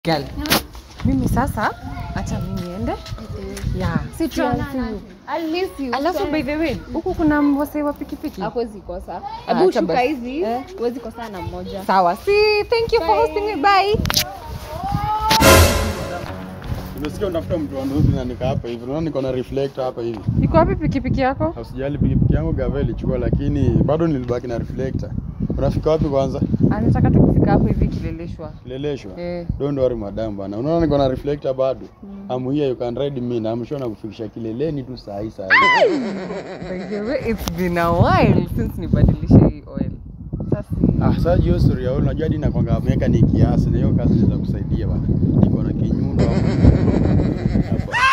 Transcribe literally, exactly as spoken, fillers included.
Girl. Mimi sasa acha mimi niende. Yeah. Si tuonana. At least you. Alafu by the way, huku kuna mwase wa pikipiki. Hapo zikosa. Hebu shuka hizi, huwezi kosa na mmoja. Sawa. Si, thank you for hosting me. Bye. Nimesikia unafuta mtu wa nduthi na nika hapa hivi. Unaona niko na reflector hapa hivi. Iko wapi pikipiki yako? Usijali pikipiki yangu Gavel ilichukua lakini bado nilibaki na reflector. Unafika wapi kwanza? Anataka tu kufika hapo hivi Kileleshwa. Kileleshwa? Eh. Don't worry madam bana. Unaona niko na reflector bado. Mm. I'm here, you can ride me na I'm sure nakufikisha kileleni tu saa hii saa hii. By the way, it's been a while since nibadilisha hii oil. Sasa ah, sasa hiyo story ya oil unajua hadi nakwanga meka ni kiasi na hiyo kazi inaweza kusaidia bana. Niko na kinyundo hapo.